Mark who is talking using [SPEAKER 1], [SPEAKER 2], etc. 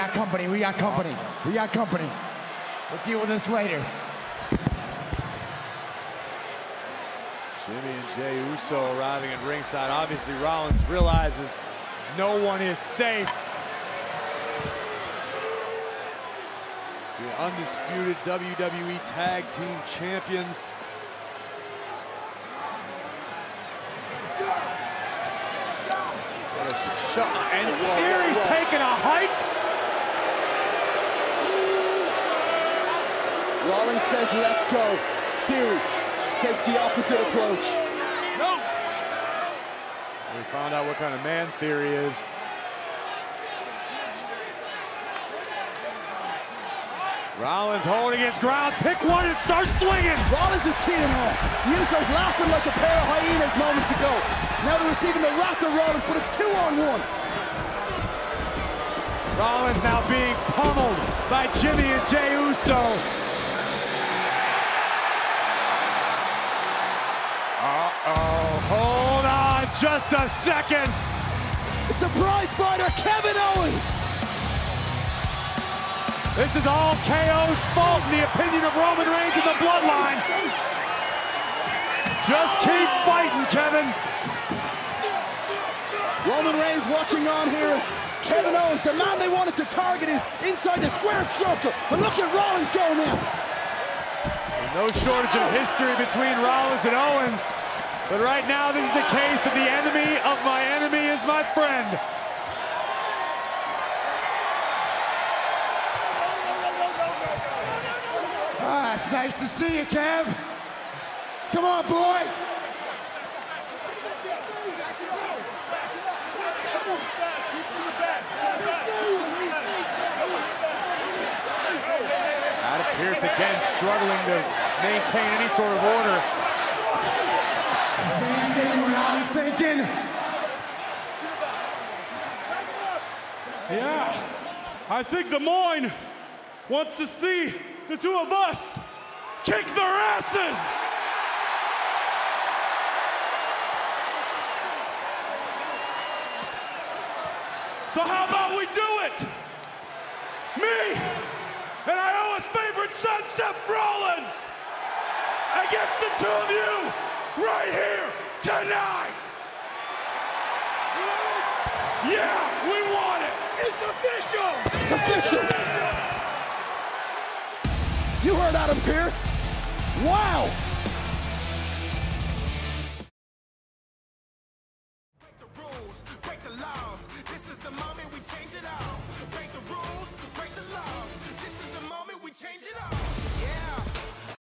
[SPEAKER 1] got company. We got company. We got company. We'll deal with this later.
[SPEAKER 2] Jimmy and Jey Uso arriving at ringside. Obviously, Rollins realizes no one is safe. The undisputed WWE Tag Team Champions. And Theory's taking a hike.
[SPEAKER 3] Rollins says, let's go. Theory takes the opposite approach.
[SPEAKER 2] No. We found out what kind of man Theory is. Rollins holding his ground. Pick one and start swinging.
[SPEAKER 3] Rollins is teeing off. The Usos laughing like a pair of hyenas moments ago. Now they're receiving the wrath of Rollins, but it's 2-on-1.
[SPEAKER 2] Rollins now being pummeled by Jimmy and Jey Uso. Hold on just a second.
[SPEAKER 3] It's the prize fighter, Kevin Owens.
[SPEAKER 2] This is all KO's fault in the opinion of Roman Reigns and the Bloodline. Just keep fighting, Kevin.
[SPEAKER 3] Roman Reigns watching on here as Kevin Owens, the man they wanted to target, is inside the squared circle. And look at Rollins going in.
[SPEAKER 2] No shortage of history between Rollins and Owens. But right now, this is a case of the enemy of my enemy is my friend.
[SPEAKER 1] Ah, it's nice to see you, Kev. Come on, boys.
[SPEAKER 2] Adam Pearce again struggling to maintain any sort of order.
[SPEAKER 1] I'm thinking.
[SPEAKER 4] Yeah, I think Des Moines wants to see the two of us kick their asses. So how about we do it? Me and Iowa's favorite son, Seth Rollins, against the two of you right here tonight. Yeah, we want it. It's official.
[SPEAKER 3] It's official. You heard Adam Pearce. Wow.
[SPEAKER 5] Break the rules, break the laws. This is the moment we change it all. Break the rules, break the laws. This is the moment we change it all.